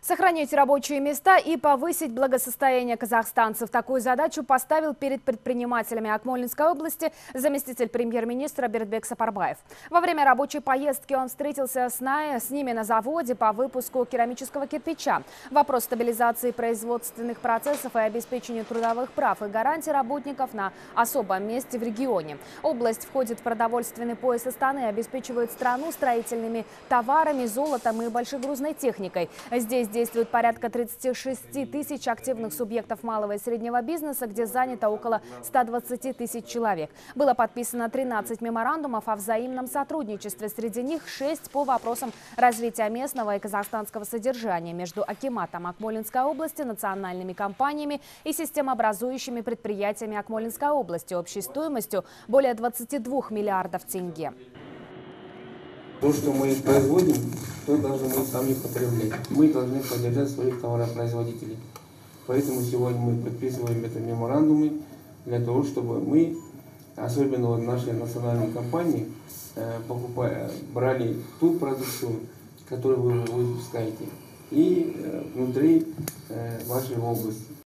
Сохранить рабочие места и повысить благосостояние казахстанцев. Такую задачу поставил перед предпринимателями Акмолинской области заместитель премьер-министра Бердыбек Сапарбаев. Во время рабочей поездки он встретился с ними на заводе по выпуску керамического кирпича. Вопрос стабилизации производственных процессов и обеспечения трудовых прав и гарантий работников на особом месте в регионе. Область входит в продовольственный пояс Астаны и обеспечивает страну строительными товарами, золотом и большегрузной техникой. Здесь действует порядка 36 тысяч активных субъектов малого и среднего бизнеса, где занято около 120 тысяч человек. Было подписано 13 меморандумов о взаимном сотрудничестве. Среди них 6 по вопросам развития местного и казахстанского содержания между Акиматом Акмолинской области, национальными компаниями и системообразующими предприятиями Акмолинской области общей стоимостью более 22 миллиардов тенге. То, что мы производим, то должны мы сами потреблять. Мы должны поддержать своих товаропроизводителей. Поэтому сегодня мы подписываем это меморандумы для того, чтобы мы, особенно вот наши национальные компании, брали ту продукцию, которую вы выпускаете, и внутри вашей области.